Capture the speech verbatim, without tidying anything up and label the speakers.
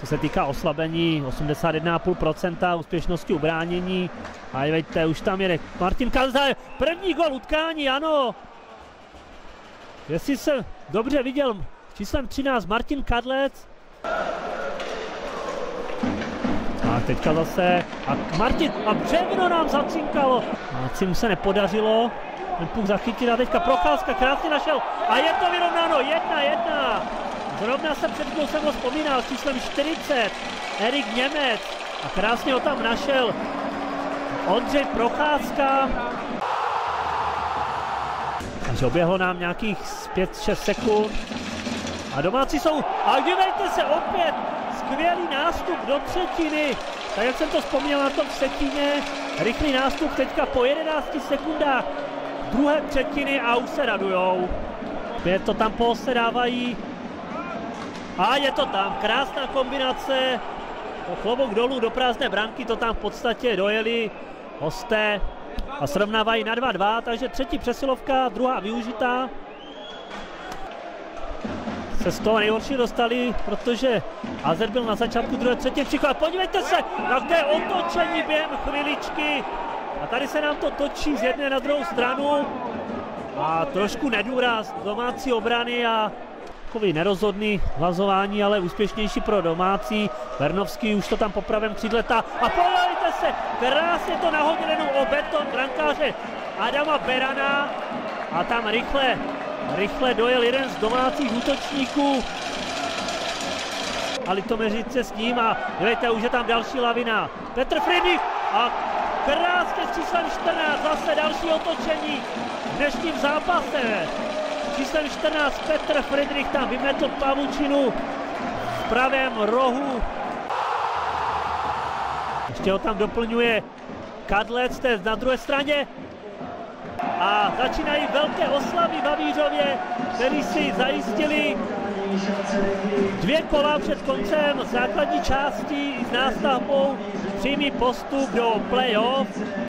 Speaker 1: co se týká oslabení, osmdesát jedna celá pět procenta úspěšnosti ubránění. A vidíte, už tam jede Martin Kadlec, první gol utkání, ano. Jestli jsem dobře viděl, číslem třináct Martin Kadlec. A teďka zase, a Martin, a břevno nám zacinkalo. A mu se nepodařilo ten puk zachytit a teďka Procházka krásně našel. A je to vyrovnáno, jedna jedna. Zrovna jsem před chvílí jsem ho vzpomínal s číslem čtyřicet, Erik Němec. A krásně ho tam našel Ondřej Procházka. Takže oběhlo nám nějakých pět šest sekund. A domácí jsou, a dívejte se opět, skvělý nástup do třetiny. Tak jak jsem to vzpomněl na tom třetině, rychlý nástup teďka po jedenácti sekundách druhé třetiny a už se radujou. Opět to tam posedávají. A je to tam, krásná kombinace. Klobouk dolů do prázdné branky, to tam v podstatě dojeli hosté a srovnávají na dva dva, takže třetí přesilovka, druhá využitá. Se z toho nejhorší dostali, protože á zet byl na začátku druhé třetí příklad. Podívejte se, jaké otočení během chviličky. A tady se nám to točí z jedné na druhou stranu. A trošku nedůraz domácí obrany a takový nerozhodný hlazování, ale úspěšnější pro domácí. Vernovský už to tam po pravém křídle tá. A podívejte se, krásně to nahodil jenom o beton brankáře Adama Berana. A tam rychle, rychle dojel jeden z domácích útočníků. A Litoměřice s ním a dívejte, už je tam další lavina. Petr Friedrich a krásně s číslem čtrnáct, zase další otočení v dnešním zápase. Číslem čtrnáct Petr Friedrich tam vymetl pavučinu v pravém rohu. Ještě ho tam doplňuje Kadlec, ten na druhé straně. A začínají velké oslavy v Havířově, který si zajistili dvě kola před koncem základní části s nástavbou přímý postup do play-off.